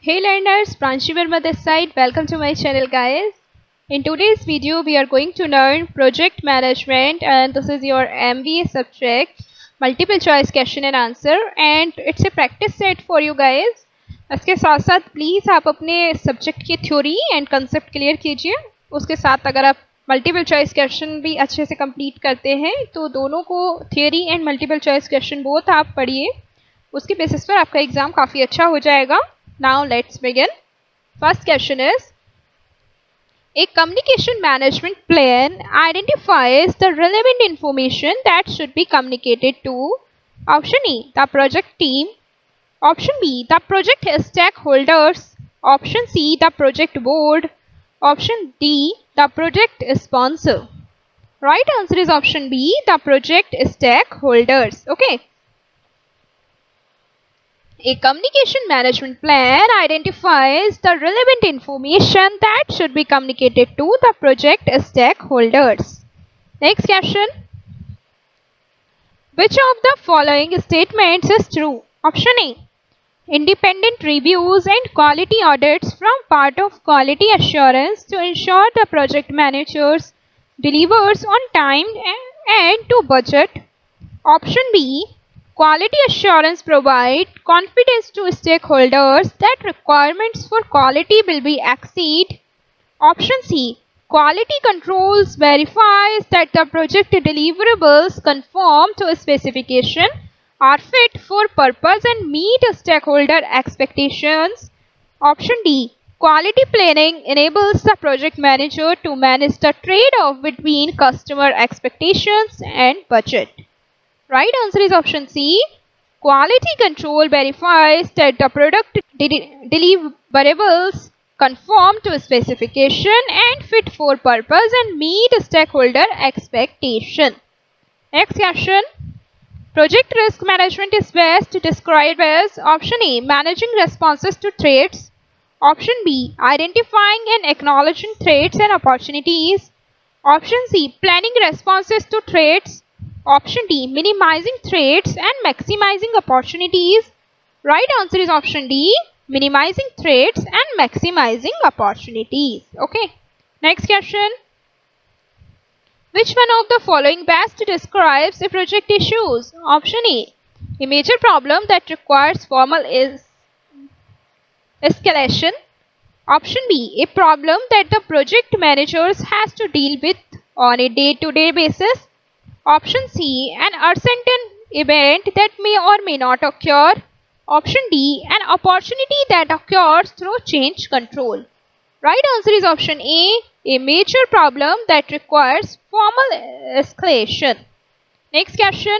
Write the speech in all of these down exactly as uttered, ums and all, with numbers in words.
Hey learners, Pranshi Verma this side. Welcome to my channel guys. In today's video we are going to learn project management and this is your M B A subject, multiple choice question and answer, and it's a practice set for you guys. इसके साथ साथ please आप अपने subject की theory and concept clear कीजिए. उसके साथ अगर आप मल्टीपल चॉइस क्वेश्चन भी अच्छे से कंप्लीट करते हैं तो दोनों को theory and multiple choice question both आप पढ़िए. उसके बेसिस पर आपका एग्जाम काफ़ी अच्छा हो जाएगा. Now let's begin. First question is, a communication management plan identifies the relevant information that should be communicated to option A, the project team, option B, the project stakeholders, option C, the project board, option D, the project sponsor. Right answer is option B, the project stakeholders. Okay. A communication management plan identifies the relevant information that should be communicated to the project stakeholders. Next question. Which of the following statements is true? Option A. Independent reviews and quality audits form part of quality assurance to ensure the project managers delivers on time and to budget. Option B. Quality assurance provides confidence to stakeholders that requirements for quality will be exceeded. Option C. Quality controls verifies that the project deliverables conform to specification, are fit for purpose and meet stakeholder expectations. Option D. Quality planning enables the project manager to manage the trade-off between customer expectations and budget. Right answer is option C. Quality control verifies that the product de deliverables conform to specification and fit for purpose and meet stakeholder expectation. Next question. Project risk management is best described as option A. Managing responses to threats. Option B. Identifying and acknowledging threats and opportunities. Option C. Planning responses to threats. Option D. Minimizing threats and maximizing opportunities. Right answer is option D. Minimizing threats and maximizing opportunities. Okay. Next question. Which one of the following best describes a project issues? Option A. A major problem that requires formal is escalation. Option B. A problem that the project managers has to deal with on a day-to-day basis. Option C. An uncertain event that may or may not occur. Option D. An opportunity that occurs through change control. Right answer is option A. A major problem that requires formal escalation. Next question.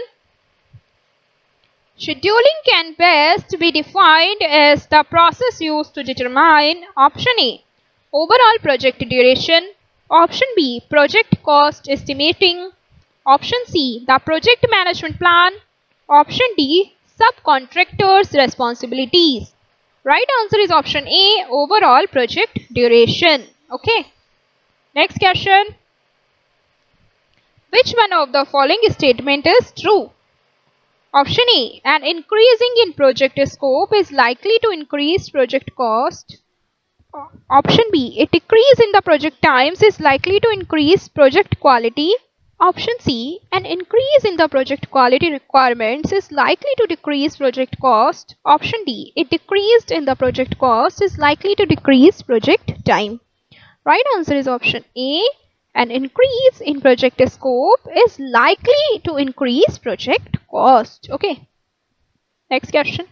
Scheduling can best be defined as the process used to determine option A. Overall project duration. Option B. Project cost estimating. Option C. The project management plan. Option D. Subcontractors' responsibilities. Right answer is option A. Overall project duration. Okay. Next question. Which one of the following statement is true? Option A. An increasing in project scope is likely to increase project cost. Option B. A decrease in the project times is likely to increase project quality. Option C. An increase in the project quality requirements is likely to decrease project cost. Option D. A decrease in the project cost is likely to decrease project time. Right answer is option A. An increase in project scope is likely to increase project cost. Okay. Next question.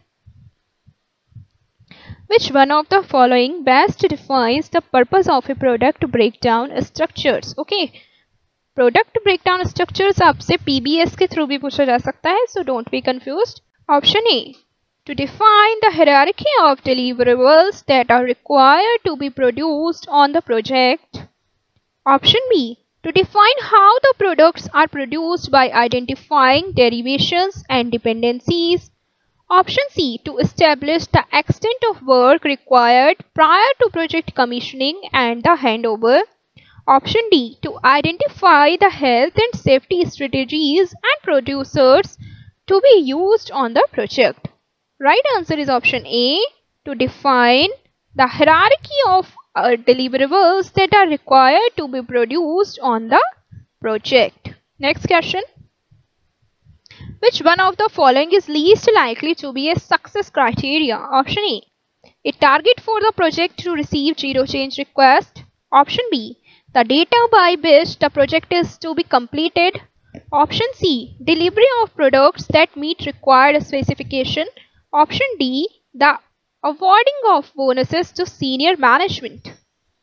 Which one of the following best defines the purpose of a product breakdown structures? Okay. Product breakdown structures आपसे PBS के through भी पूछा जा सकता है, so don't be confused. Option A. To define the hierarchy of deliverables that are required to be produced on the project. Option B. To define how the products are produced by identifying derivations and dependencies. Option C. To establish the extent of work required prior to project commissioning and the handover. Option D. To identify the health and safety strategies and producers to be used on the project. Right answer is option A. To define the hierarchy of uh, deliverables that are required to be produced on the project. Next question. Which one of the following is least likely to be a success criteria? Option A, a target for the project to receive zero change request. Option B, the data by which the project is to be completed. Option C, delivery of products that meet required specification. Option D, the awarding of bonuses to senior management.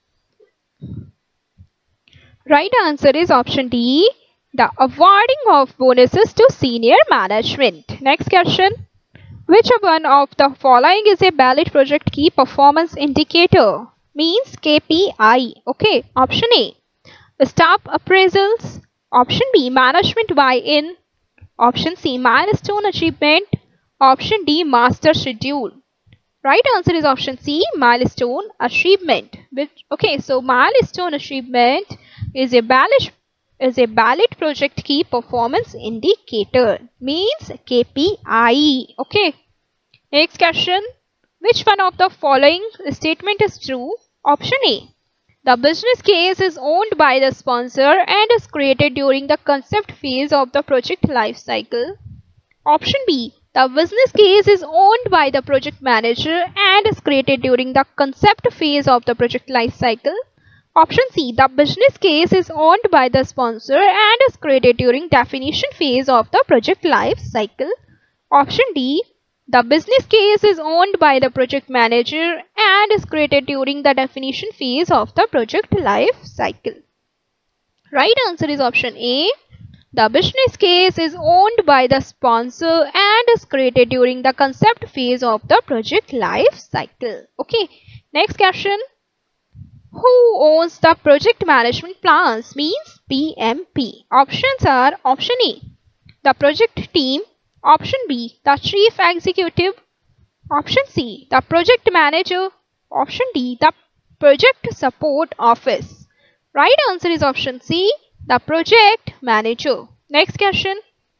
Right answer is option D, the awarding of bonuses to senior management. Next question. Which one of the following is a valid project key performance indicator? Means K P I. Okay. Option A, staff appraisals. Option B, management buy-in. Option C, milestone achievement. Option D, master schedule. Right answer is option C, milestone achievement. Which, okay, so milestone achievement is a valid is a valid project key performance indicator. Means K P I. Okay. Next question. Which one of the following statement is true? Option A, the business case is owned by the sponsor and is created during the concept phase of the project life cycle. Option B, the business case is owned by the project manager and is created during the concept phase of the project life cycle. Option C, the business case is owned by the sponsor and is created during definition phase of the project life cycle. Option D, the business case is owned by the project manager and is created during the definition phase of the project life cycle. Right answer is option A. The business case is owned by the sponsor and is created during the concept phase of the project life cycle. Okay. Next question. Who owns the project management plans? Means P M P. Options are option A, the project team. Option B, the chief executive. Option C, the project manager. Option D, the project support office. Right answer is option C, the project manager. Next question.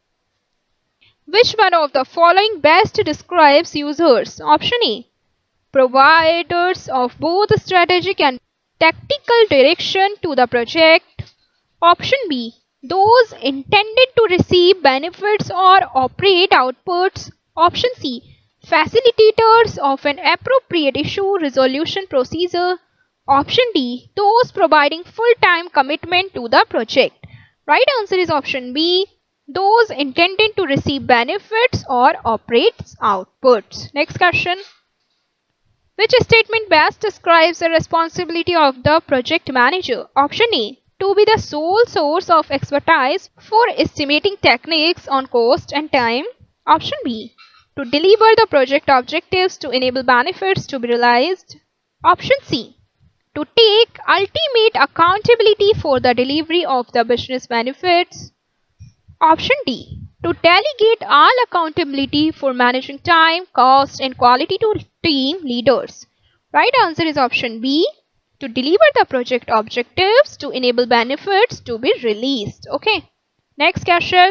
Which one of the following best describes users? Option A, providers of both strategic and tactical direction to the project. Option B, those intended to receive benefits or operate outputs. Option C, facilitators of an appropriate issue resolution procedure. Option D, those providing full-time commitment to the project. Right answer is option B, those intended to receive benefits or operates outputs. Next question. Which statement best describes the responsibility of the project manager? Option A, to be the sole source of expertise for estimating techniques on cost and time. Option B, to deliver the project objectives to enable benefits to be realized. Option C, to take ultimate accountability for the delivery of the business benefits. Option D, to delegate all accountability for managing time, cost and quality to team leaders. Right answer is option B, to deliver the project objectives to enable benefits to be released. Okay. Next question.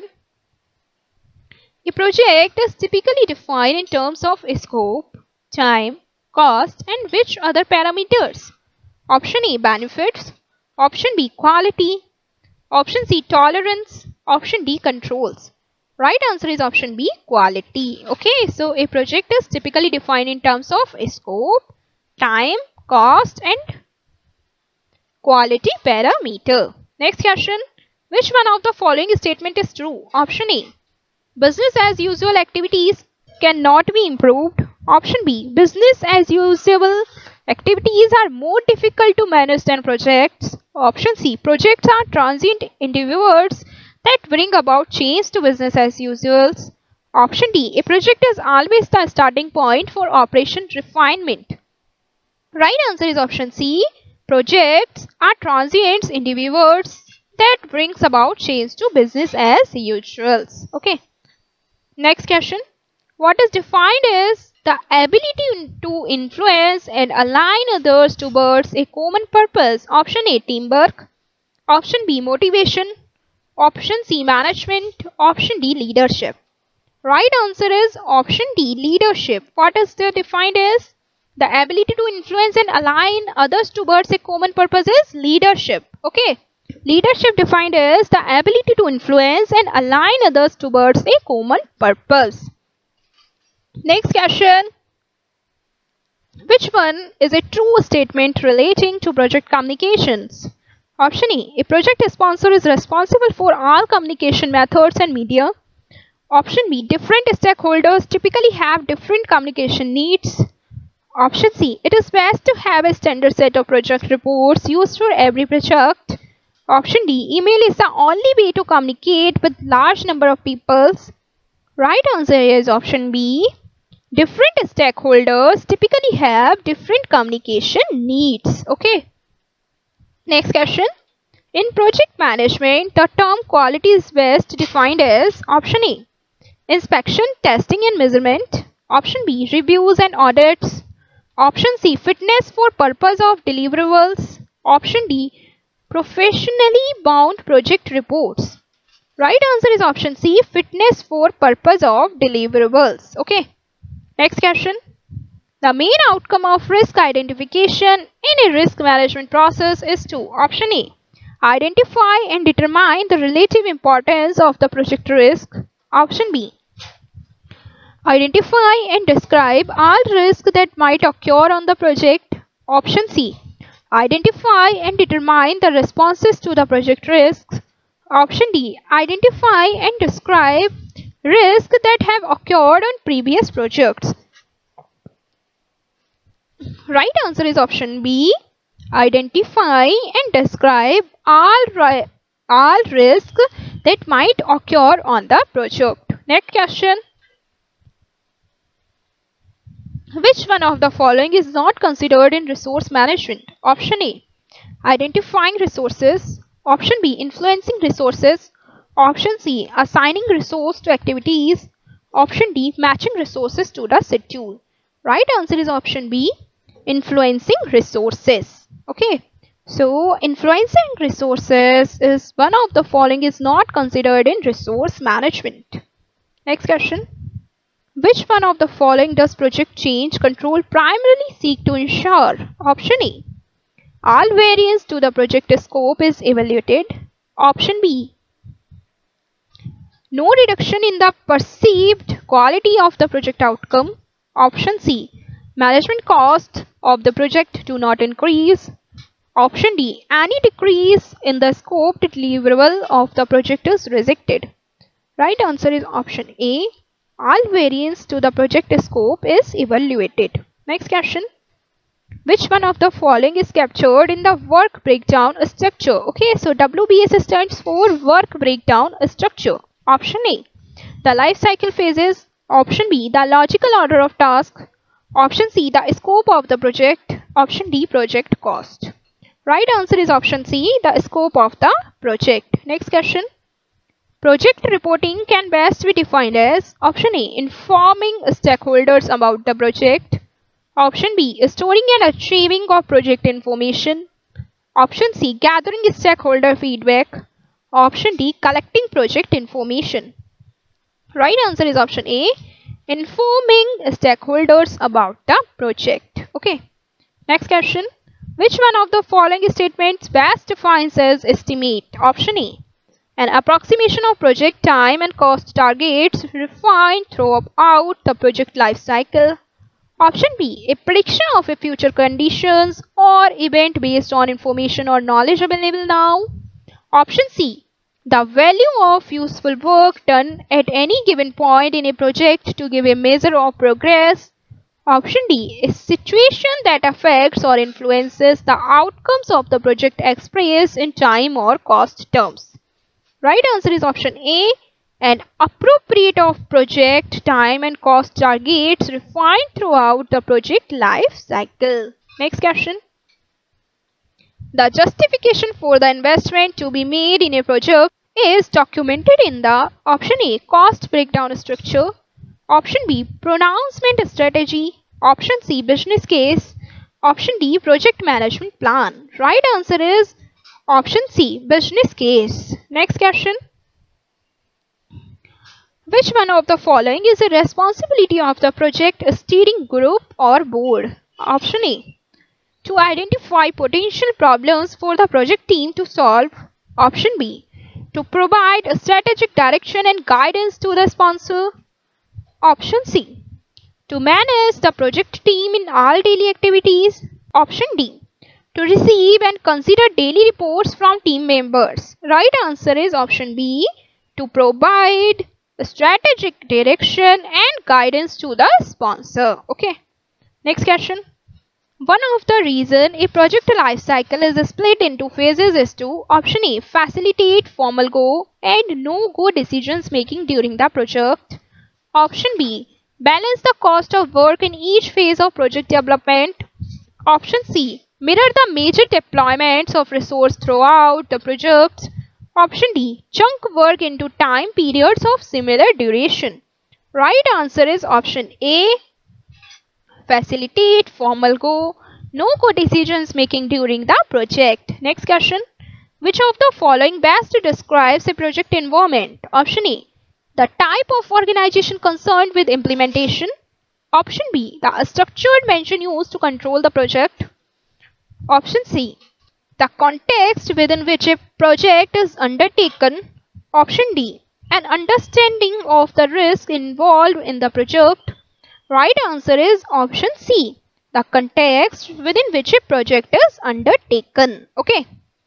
A project is typically defined in terms of scope, time, cost and which other parameters? Option A, benefits. Option B, quality. Option C, tolerance. Option D, controls. Right answer is option B, quality. Okay, so a project is typically defined in terms of scope, time, cost and quality parameter. Next question. Which one of the following statement is true? Option A, business as usual activities cannot be improved. Option B, business as usual activities are more difficult to manage than projects. Option C, projects are transient endeavors that bring about change to business as usual. Option D, a project is always the starting point for operation refinement. Right answer is option C, projects are transient endeavors that brings about change to business as usual. Okay. Next question. What is defined as the ability to influence and align others towards a common purpose? Option A, teamwork. Option B, motivation. Option C, management. Option D, leadership. Right answer is option D, leadership. What is the defined as? The ability to influence and align others towards a common purpose is leadership. Okay. Leadership defined as the ability to influence and align others towards a common purpose. Next question. Which one is a true statement relating to project communications? Option A. A project sponsor is responsible for all communication methods and media. Option B. Different stakeholders typically have different communication needs. Option C. It is best to have a standard set of project reports used for every project. Option D. Email is the only way to communicate with large number of people. Right answer is option B. Different stakeholders typically have different communication needs. Okay. Next question. In project management, the term quality is best defined as option A. Inspection, testing and measurement. Option B. Reviews and audits. Option C. Fitness for purpose of deliverables. Option D. Professionally bound project reports. Right answer is option C. Fitness for purpose of deliverables. Okay. Next question. The main outcome of risk identification in a risk management process is to option A. Identify and determine the relative importance of the project risk. Option B. Identify and describe all risks that might occur on the project. Option C. Identify and determine the responses to the project risks. Option D. Identify and describe risks that have occurred on previous projects. Right answer is option B. Identify and describe all, all risks that might occur on the project. Next question. Which one of the following is not considered in resource management? Option A. Identifying resources. Option B. Influencing resources. Option C. Assigning resource to activities. Option D. Matching resources to the schedule. Right answer is option B. Influencing resources. Okay. So, influencing resources is one of the following is not considered in resource management. Next question. Which one of the following does project change control primarily seek to ensure? Option A. All variance to the project scope is evaluated. Option B. No reduction in the perceived quality of the project outcome. Option C. Management costs of the project do not increase. Option D. Any decrease in the scope deliverable of the project is rejected. Right answer is option A. All variance to the project scope is evaluated. Next question. Which one of the following is captured in the work breakdown structure? Okay, so W B S stands for work breakdown structure. Option A. The life cycle phases. Option B. The logical order of tasks. Option C. The scope of the project. Option D. Project cost. Right answer is option C. The scope of the project. Next question. Project reporting can best be defined as option A. Informing stakeholders about the project. Option B. Storing and achieving of project information. Option C. Gathering stakeholder feedback. Option D. Collecting project information. Right answer is option A. Informing stakeholders about the project. Okay. Next question. Which one of the following statements best defines as estimate? Option A. An approximation of project time and cost targets refined throughout the project life cycle. Option B. A prediction of a future conditions or event based on information or knowledge available now. Option C. The value of useful work done at any given point in a project to give a measure of progress. Option D. A situation that affects or influences the outcomes of the project expressed in time or cost terms. Right answer is option A. An appropriate of project time and cost targets refined throughout the project life cycle. Next question. The justification for the investment to be made in a project is documented in the option A. Cost breakdown structure. Option B. Pronouncement strategy. Option C. Business case. Option D. Project management plan. Right answer is option C. Business case. Next question. Which one of the following is a responsibility of the project steering group or board? Option A. To identify potential problems for the project team to solve. Option B. To provide a strategic direction and guidance to the sponsor. Option C. To manage the project team in all daily activities. Option D. To receive and consider daily reports from team members. Right answer is option B. To provide strategic direction and guidance to the sponsor. Okay. Next question. One of the reason a project life cycle is split into phases is to option A. Facilitate formal go and no go decisions making during the project. Option B. Balance the cost of work in each phase of project development. Option C. Mirror the major deployments of resource throughout the project. Option D. Chunk work into time periods of similar duration. Right answer is option A. Facilitate formal go, no go decisions making during the project. Next question. Which of the following best describes a project environment? Option A. The type of organization concerned with implementation. Option B. The structured mention used to control the project. Option C. The context within which a project is undertaken. Option D. An understanding of the risk involved in the project. Right answer is option C. The context within which a project is undertaken. Okay.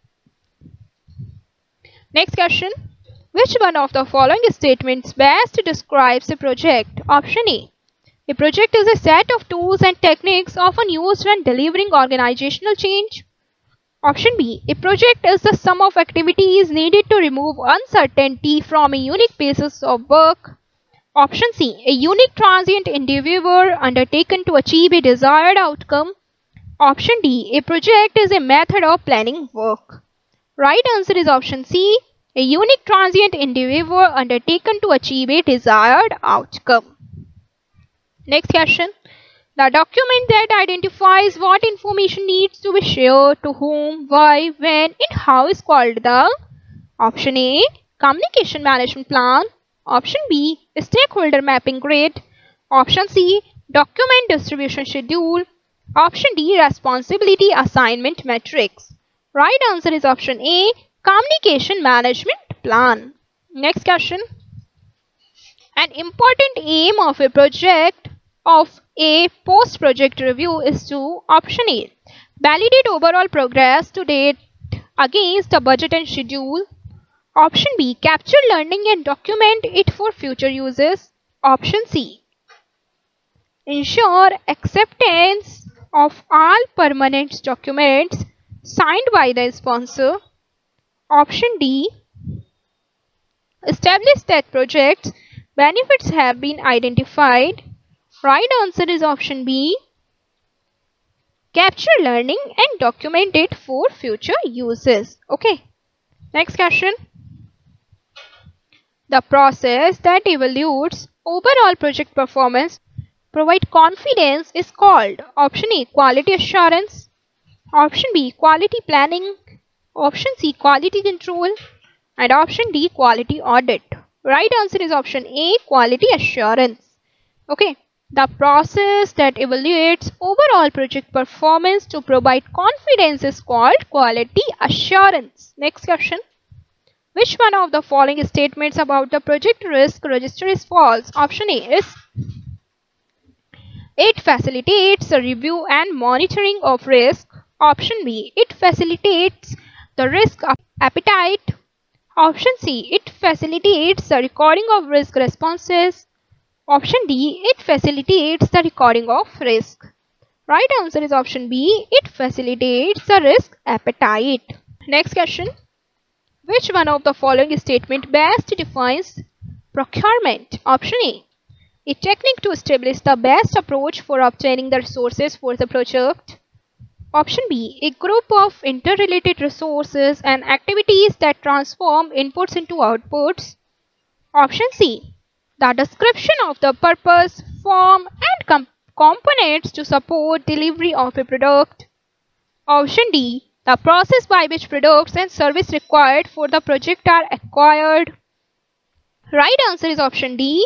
Next question. Which one of the following statements best describes a project? Option A. A project is a set of tools and techniques often used when delivering organizational change. Option B. A project is the sum of activities needed to remove uncertainty from a unique basis of work. Option C. A unique transient endeavor undertaken to achieve a desired outcome. Option D. A project is a method of planning work. Right answer is option C. A unique transient endeavor undertaken to achieve a desired outcome. Next question. The document that identifies what information needs to be shared, to whom, why, when, and how is called the option A. Communication Management Plan. Option B. Stakeholder Mapping Grid. Option C. Document Distribution Schedule. Option D. Responsibility Assignment Matrix. Right answer is option A. Communication Management Plan. Next question. An important aim of a project of a post-project review is to option A. Validate overall progress to date against the budget and schedule. Option B. Capture learning and document it for future uses. Option C. Ensure acceptance of all permanent documents signed by the sponsor. Option D. Establish that project's benefits have been identified. Right answer is option B. Capture learning and document it for future uses. Okay. Next question. The process that evaluates overall project performance, provide confidence is called option A. Quality assurance. Option B. Quality planning. Option C. Quality control. And option D. Quality audit. Right answer is option A. Quality assurance. Okay. The process that evaluates overall project performance to provide confidence is called quality assurance. Next question. Which one of the following statements about the project risk register is false? Option A is it facilitates the review and monitoring of risk. Option B. It facilitates the risk appetite. Option C. It facilitates the recording of risk responses. Option D. It facilitates the recording of risk. Right answer is option B. It facilitates the risk appetite. Next question. Which one of the following statement best defines procurement? Option A. A technique to establish the best approach for obtaining the resources for the project. Option B. A group of interrelated resources and activities that transform inputs into outputs. Option C. The description of the purpose, form, and com components to support delivery of a product. Option D. The process by which products and services required for the project are acquired. Right answer is option D.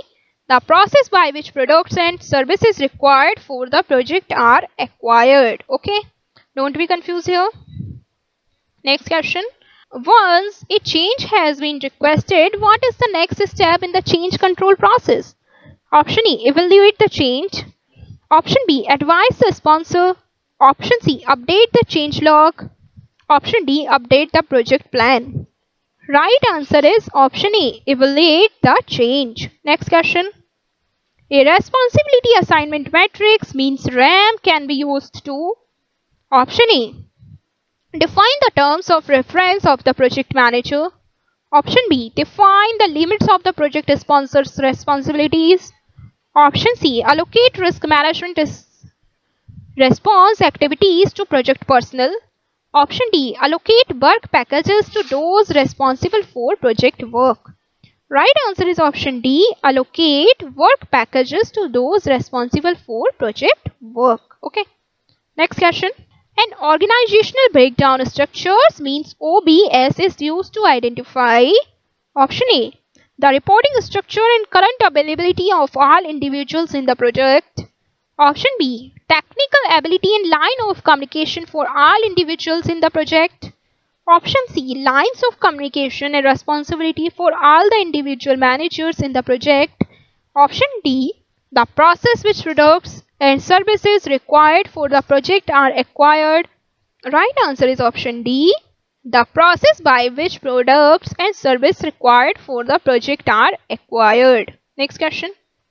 The process by which products and services required for the project are acquired. Okay, don't be confused here. Next question. Once a change has been requested, what is the next step in the change control process? Option A, evaluate the change. Option B, advise the sponsor. Option C, update the change log. Option D, update the project plan. Right answer is option A, evaluate the change. Next question. A responsibility assignment matrix means RAM can be used to. Option A, define the terms of reference of the project manager. Option B, define the limits of the project sponsor's responsibilities. Option C, allocate risk management response activities to project personnel. Option D, allocate work packages to those responsible for project work. Right answer is option D, allocate work packages to those responsible for project work. Okay. Next question. An organizational breakdown structures means O B S is used to identify. Option A, the reporting structure and current availability of all individuals in the project. Option B, technical ability and line of communication for all individuals in the project. Option C, lines of communication and responsibility for all the individual managers in the project. Option D, the process which products and services required for the project are acquired. Right answer is option D, the process by which products and services required for the project are acquired. Next question.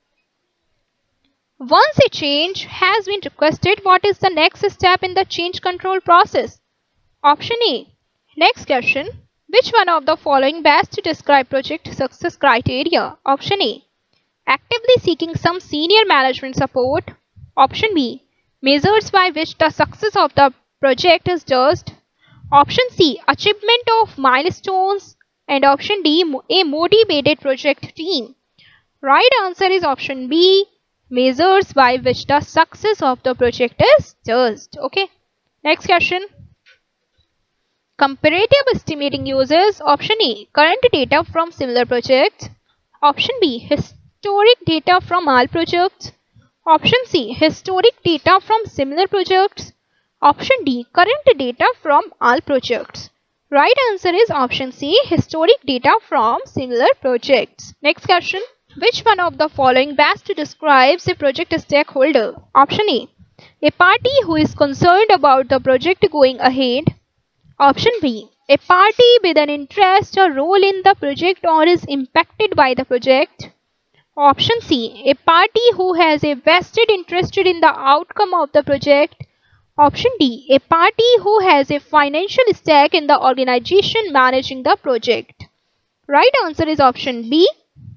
Once a change has been requested, what is the next step in the change control process? Option A. Next question. Which one of the following best describe project success criteria? Option A, actively seeking some senior management support. Option B, measures by which the success of the project is judged. Option C, achievement of milestones. And option D, a motivated project team. Right answer is option B, measures by which the success of the project is judged. Okay. Next question. Comparative estimating uses option A, current data from similar projects. Option B, historic data from all projects. Option C, historic data from similar projects. Option D, current data from all projects. Right answer is option C, historic data from similar projects. Next question. Which one of the following best describes a project stakeholder? Option A, a party who is concerned about the project going ahead. Option B, a party with an interest or role in the project or is impacted by the project. Option C, a party who has a vested interest in the outcome of the project. Option D, a party who has a financial stake in the organization managing the project. Right answer is option B,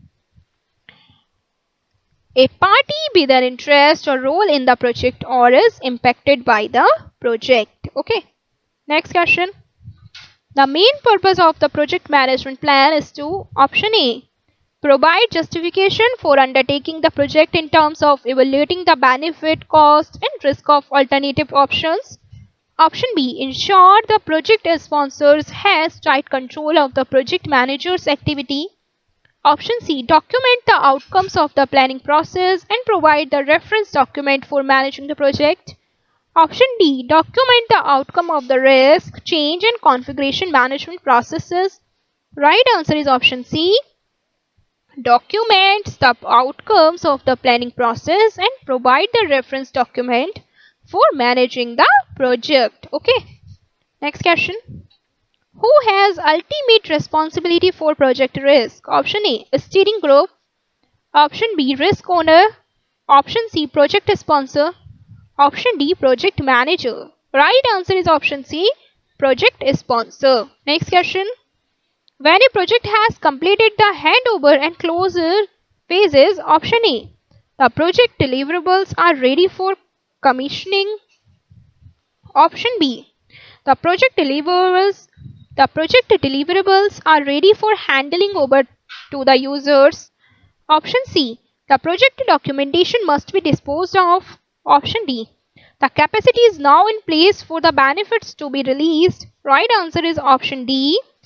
a party with an interest or role in the project or is impacted by the project. Okay. Next question. The main purpose of the project management plan is to, option A, provide justification for undertaking the project in terms of evaluating the benefit, cost and risk of alternative options. Option B, ensure the project sponsors has tight control of the project manager's activity. Option C, document the outcomes of the planning process and provide the reference document for managing the project. Option D, document the outcome of the risk, change and configuration management processes. Right answer is option C, documents the outcomes of the planning process and provide the reference document for managing the project. Okay. Next question. Who has ultimate responsibility for project risk? Option A, steering group. Option B, risk owner. Option C, project sponsor. Option D, project manager. Right answer is option C, project sponsor. Next question. When a project has completed the handover and closure phases, option A, the project deliverables are ready for commissioning. Option B, the project deliverables the project deliverables are ready for handling over to the users. Option C, the project documentation must be disposed of. Option D, the capacity is now in place for the benefits to be released. Right answer is option D,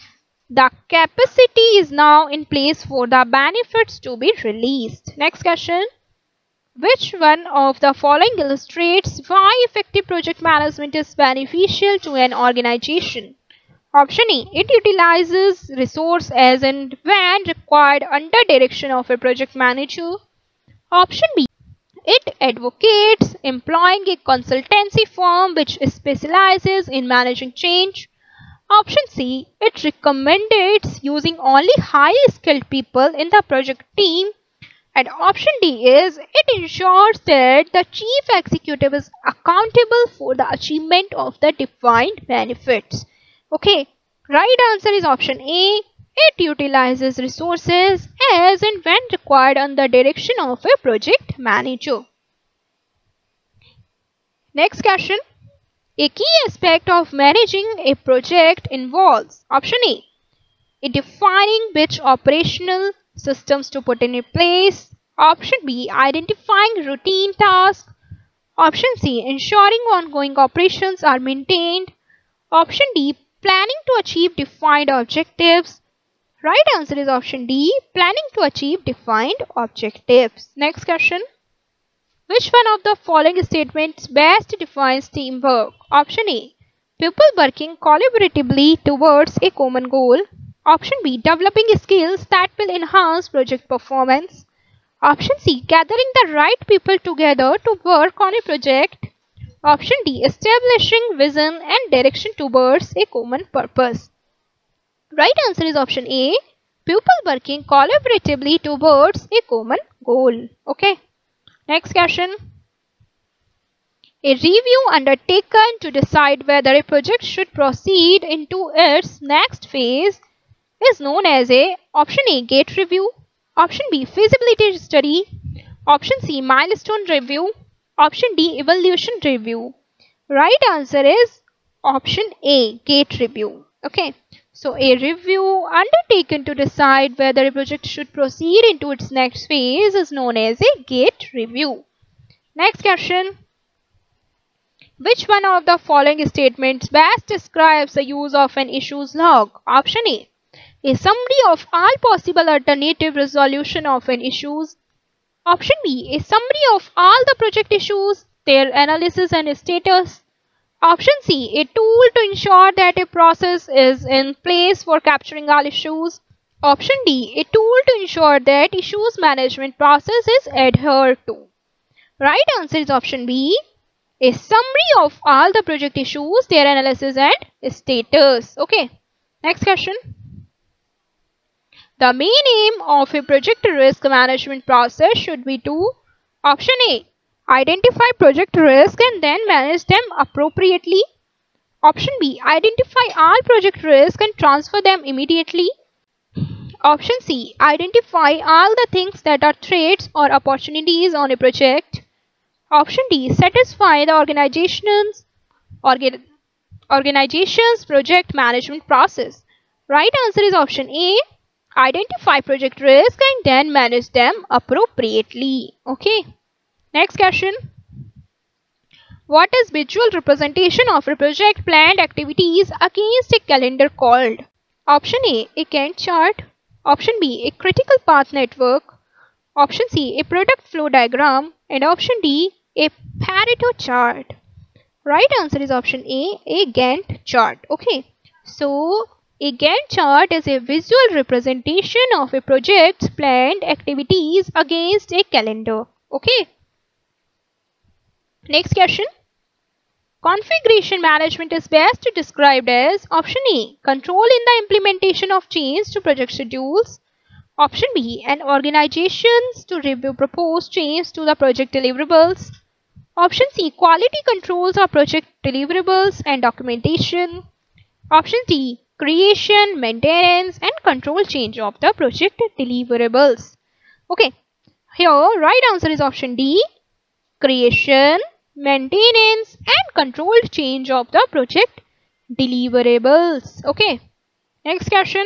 The capacity is now in place for the benefits to be released. Next question. Which one of the following illustrates why effective project management is beneficial to an organization? Option A. It utilizes resources as and when required under direction of a project manager. Option B. It advocates employing a consultancy firm which specializes in managing change. Option C. It recommends using only highly skilled people in the project team. And option D is it ensures that the chief executive is accountable for the achievement of the defined benefits. Okay, right answer is option A. It utilizes resources as and when required under direction of a project manager. Next question. A key aspect of managing a project involves option A. In defining which operational systems to put in place. Option B. Identifying routine tasks. Option C. Ensuring ongoing operations are maintained. Option D. Planning to achieve defined objectives. Right answer is option D. Planning to achieve defined objectives. Next question. Which one of the following statements best defines teamwork? Option A. People working collaboratively towards a common goal. Option B. Developing skills that will enhance project performance. Option C. Gathering the right people together to work on a project. Option D. Establishing vision and direction towards a common purpose. Right answer is option A. People working collaboratively towards a common goal. Okay. Next question. A review undertaken to decide whether a project should proceed into its next phase is known as a option A. Gate review. Option B. Feasibility study. Option C. Milestone review. Option D. Evaluation review. Right answer is option A. Gate review. Okay. So a review undertaken to decide whether a project should proceed into its next phase is known as a gate review. Next question. Which one of the following statements best describes the use of an issues log? Option A. A summary of all possible alternative resolution of an issues. Option B. A summary of all the project issues, their analysis and status. Option C. A tool to ensure that a process is in place for capturing all issues. Option D. A tool to ensure that issues management process is adhered to. Right answer is option B. A summary of all the project issues, their analysis and status. Okay. Next question. The main aim of a project risk management process should be to option A. Identify project risk and then manage them appropriately. Option B. Identify all project risk and transfer them immediately. Option C. Identify all the things that are threats or opportunities on a project. Option D. Satisfy the organization's organ, organization's project management process. Right answer is option A. Identify project risk and then manage them appropriately. Okay. Next question. What is visual representation of a project planned activities against a calendar called? Option A. A Gantt chart. Option B. A critical path network. Option C. A product flow diagram. And option D. A Pareto chart. Right answer is option A. A Gantt chart. Okay. So, a Gantt chart is a visual representation of a project's planned activities against a calendar. Okay. Next question. Configuration management is best described as option A. Control in the implementation of change to project schedules. Option B. An organizations to review proposed change to the project deliverables. Option C. Quality controls of project deliverables and documentation. Option D. Creation, maintenance and control change of the project deliverables. Okay. Here, right answer is option D. Creation, maintenance and controlled change of the project deliverables. Okay. Next question.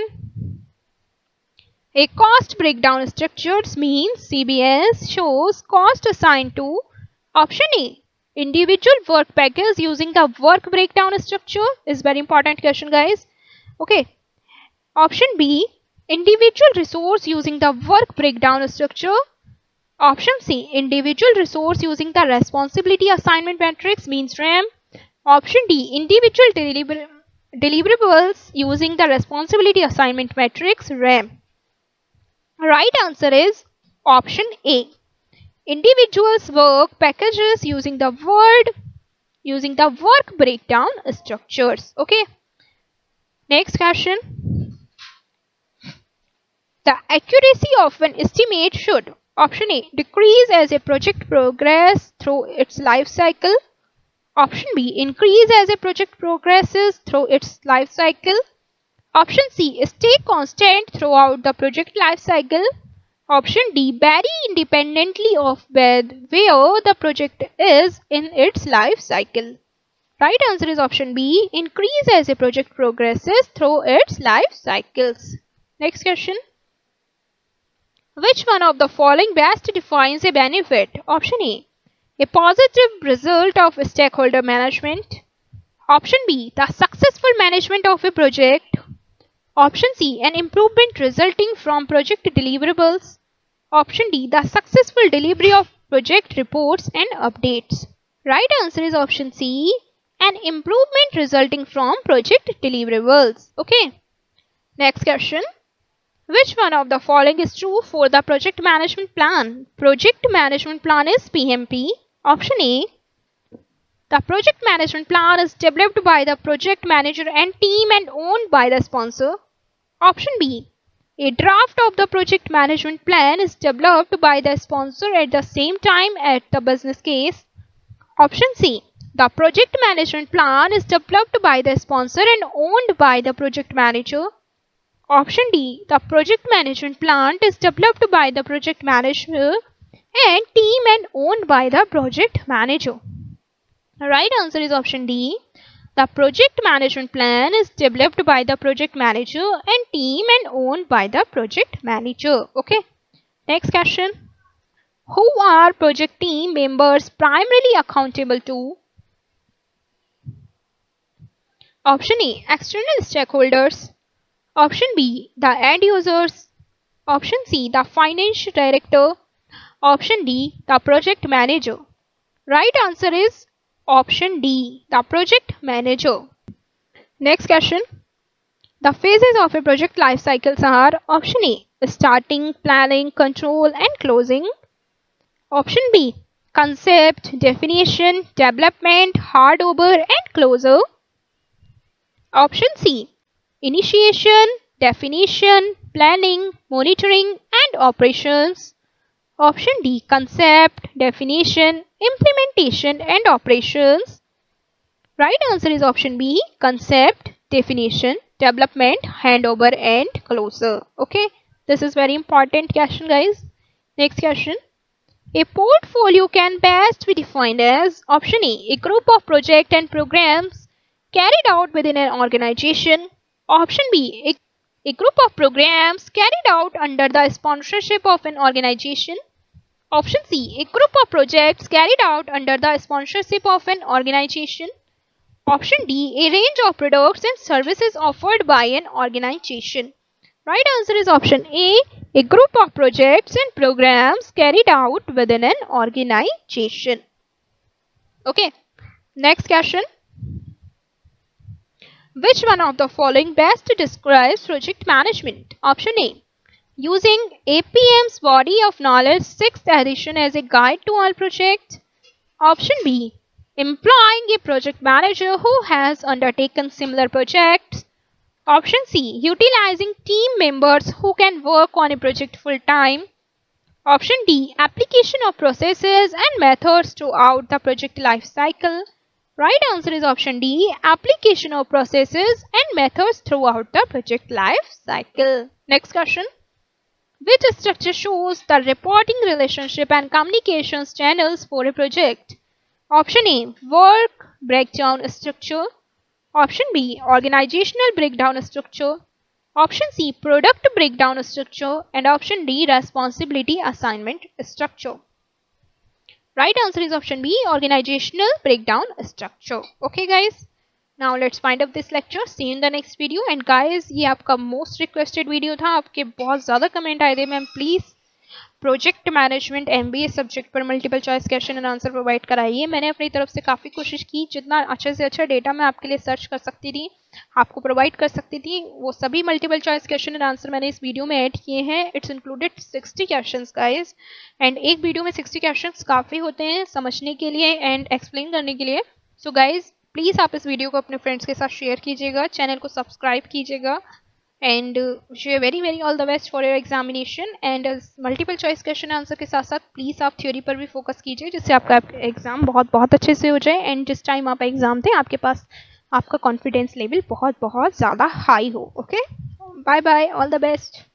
A cost breakdown structures means C B S shows cost assigned to option A. Individual work package using the work breakdown structure is very important question guys. Okay. Option B, individual resource using the work breakdown structure. Option C, individual resource using the responsibility assignment matrix, means RAM. Option D, individual deliver deliverables using the responsibility assignment matrix, RAM. Right answer is option A. Individuals work packages using the word using the work breakdown structures. Okay. Next question. The accuracy of an estimate should, option A, decrease as a project progresses through its life cycle. Option B, increase as a project progresses through its life cycle. Option C, stay constant throughout the project life cycle. Option D, vary independently of where the project is in its life cycle. Right answer is option B, increase as a project progresses through its life cycles. Next question. Which one of the following best defines a benefit? Option A, a positive result of stakeholder management. Option B, the successful management of a project. Option C, an improvement resulting from project deliverables. Option D, the successful delivery of project reports and updates. Right answer is option C, an improvement resulting from project deliverables. Okay. Next question. Which one of the following is true for the project management plan? Project management plan is P M P. Option A, the project management plan is developed by the project manager and team and owned by the sponsor. Option B, a draft of the project management plan is developed by the sponsor at the same time as the business case. Option C, the project management plan is developed by the sponsor and owned by the project manager. Option D, the project management plan is developed by the project manager and team and owned by the project manager. The right answer is option D. The project management plan is developed by the project manager and team and owned by the project manager. Okay. Next question. Who are project team members primarily accountable to? Option A, external stakeholders. Option B, the end users. Option C, the finance director. Option D, the project manager. Right answer is option D, the project manager. Next question. The phases of a project life cycles are option A, starting, planning, control and closing. Option B, concept, definition, development, handover and closure. Option C, initiation, definition, planning, monitoring and operations. Option D, concept, definition, implementation and operations. Right answer is option B, concept, definition, development, handover and closure. Okay, this is very important question, guys. Next question. A portfolio can best be defined as option A, a group of projects and programs carried out within an organization. Option B, a, a group of programs carried out under the sponsorship of an organization. Option C, a group of projects carried out under the sponsorship of an organization. Option D, a range of products and services offered by an organization. Right answer is option A, a group of projects and programs carried out within an organization. Okay, next question. Which one of the following best describes project management? Option A, using A P M's Body of Knowledge sixth edition as a guide to all projects. Option B, employing a project manager who has undertaken similar projects. Option C, utilizing team members who can work on a project full time. Option D, application of processes and methods throughout the project life cycle. Right answer is option D, application of processes and methods throughout the project life cycle. Next question. Which structure shows the reporting relationship and communications channels for a project? Option A, work breakdown structure. Option B, organizational breakdown structure. Option C, product breakdown structure. And option D, responsibility assignment structure. Right answer is option B, organizational breakdown structure. Okay, guys. Now let's find up this lecture, see in the next video. And guys, ये आपका most requested video था, आपके बहुत ज़्यादा comment आए थे ma'am please project management MBA subject पर multiple choice question and answer provide कराइए। मैंने अपनी तरफ से काफ़ी कोशिश की, जितना अच्छे से अच्छा डेटा मैं आपके लिए सर्च कर सकती थी, आपको प्रोवाइड कर सकती थी, वो सभी multiple choice question and answer मैंने इस वीडियो में ऐड किए हैं। It's included sixty questions guys, and एक वीडियो में सिक्सटी क्वेश्चंस काफ़ी होते हैं समझने के लिए एंड एक्सप्लेन करने के लिए। सो गाइज प्लीज़ आप इस वीडियो को अपने फ्रेंड्स के साथ शेयर कीजिएगा, चैनल को सब्सक्राइब कीजिएगा, and wish you very very all the best for your examination. And multiple choice question answer के साथ साथ प्लीज़ आप थ्योरी पर भी फोकस कीजिए, जिससे आपका एग्जाम बहुत बहुत अच्छे से हो जाए, एंड जिस टाइम आप एग्जाम दें आपके पास आपका कॉन्फिडेंस लेवल बहुत बहुत ज़्यादा हाई हो। Okay, bye bye, all the best.